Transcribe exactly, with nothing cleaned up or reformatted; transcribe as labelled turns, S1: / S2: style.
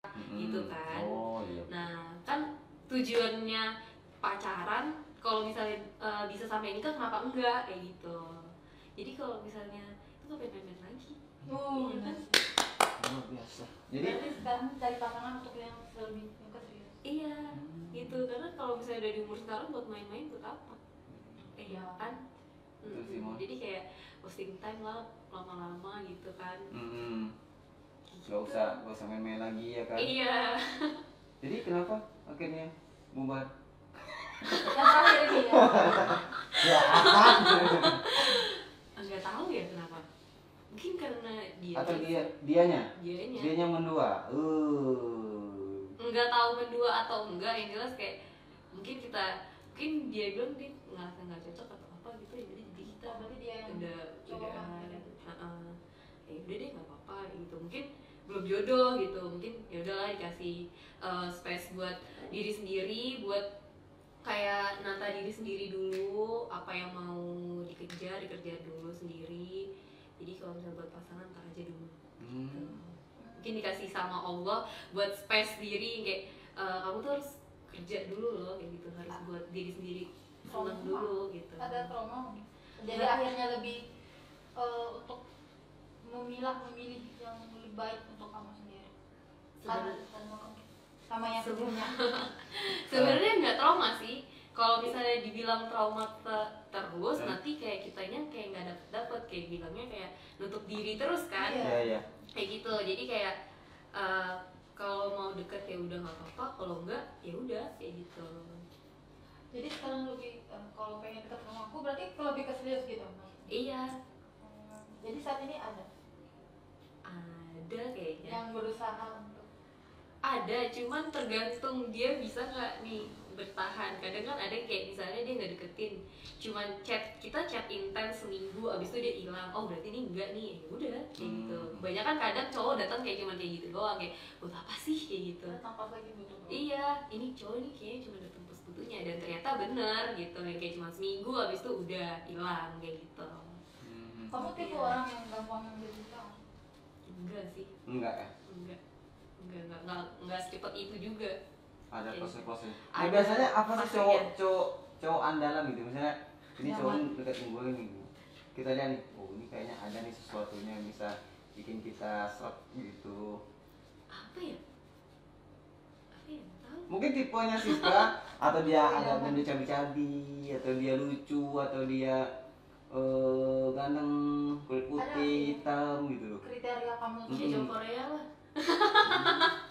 S1: hmm.
S2: gitu kan.
S1: Oh, iya.
S2: Nah kan tujuannya pacaran kalau misalnya uh, bisa sampai nikah kenapa enggak kayak gitu. Jadi kalau misalnya itu ngapain main-main lagi.
S3: Oh,
S2: iya kan?
S1: Luar biasa. Jadi
S3: berarti sekarang cari pasangan untuk yang lebih yang serius.
S2: Iya, hmm. gitu. Karena kalau misalnya udah di umur sekarang buat main-main buat apa? Eh ya kan. Mm-hmm. Jadi kayak wasting time lah lama-lama gitu kan.
S1: Mm-hmm. Gak usah, gak usah main-main lagi ya kan?
S2: Iya.
S1: Jadi kenapa akhirnya bubar?
S3: Yang terakhir ini ya.
S1: Ya apa?
S2: Enggak tahu ya kenapa. Mungkin karena dia.
S1: Atau dia, dianya?
S2: Dianya.
S1: Dianya mendua. Uh.
S2: Enggak tahu mendua atau enggak, yang jelas kayak mungkin kita, mungkin dia bilang dia ngerasa nggak cocok atau apa gitu ya, jadi jadi kita
S3: Oh, berarti dia yang
S2: udah
S3: coba
S2: udah
S3: gitu.
S2: uh, uh, ya udah deh nggak apa-apa gitu, mungkin belum jodoh gitu, mungkin ya udahlah dikasih uh, space buat diri sendiri, buat kayak nata diri sendiri dulu, apa yang mau dikejar dikerja dulu sendiri. Jadi kalau misalnya buat pasangan ntar aja dulu.
S1: Hmm.
S2: Gitu. Mungkin dikasih sama Allah buat space diri kayak uh, kamu tuh harus kerja dulu loh kayak gitu, harus buat diri sendiri senang dulu gitu.
S3: Ada trauma. Jadi nah, akhirnya lebih uh, untuk memilah memilih yang lebih baik untuk kamu sendiri. Sama yang sebelumnya.
S2: Sebenarnya nggak trauma sih. Kalau misalnya dibilang trauma te- terus, hmm. nanti kayak kitanya kayak nggak dapet dapet kayak bilangnya kayak nutup diri terus kan.
S1: Iya, iya.
S2: Kayak gitu. Jadi kayak uh, kalau mau deket ya udah nggak apa-apa, kalau enggak ya udah kayak gitu.
S3: Jadi sekarang lebih uh, kalau pengen deket sama aku berarti lebih ke serius gitu.
S2: Iya.
S3: Hmm, jadi saat ini ada.
S2: Ada kayaknya.
S3: Yang berusaha untuk.
S2: Ada, cuman tergantung dia bisa nggak nih bertahan. Kadang kan ada yang kayak misalnya dia nggak deketin, cuman chat, kita chat intens seminggu, abis itu dia hilang. Oh berarti ini enggak nih, ya udah kayak hmm. gitu. Banyak kan kadang cowok datang kayak cuman kayak gitu doang, kayak buat apa sih kayak gitu.
S3: Datang pas lagi butuh.
S2: Iya, ini cowok nih kayaknya cuma datang pas butuhnya, dan ternyata bener gitu, kayak cuma seminggu abis itu udah hilang kayak gitu.
S3: Hmm. Kamu tipe ya. Orang yang gampang yang berbuka?
S2: Enggak sih.
S1: Enggak ya?
S2: Enggak. Enggak, enggak, enggak, enggak secepat itu juga.
S1: Ada proses-proses. Nah,
S2: ada
S1: biasanya apa sih cowok
S2: ya.
S1: cowok cowok andalan gitu, misalnya ini cowok deketin gue nih, kita lihat nih, oh ini kayaknya ada nih sesuatunya yang bisa bikin kita shock gitu.
S2: Apa ya? Apa ya? Tahu.
S1: Mungkin tipenya Siska atau dia agak gendut cabi-cabi, atau dia lucu, atau dia uh, ganteng, kulit putih, hitam gitu.
S3: Kriteria kamu
S2: cowok Korea lah.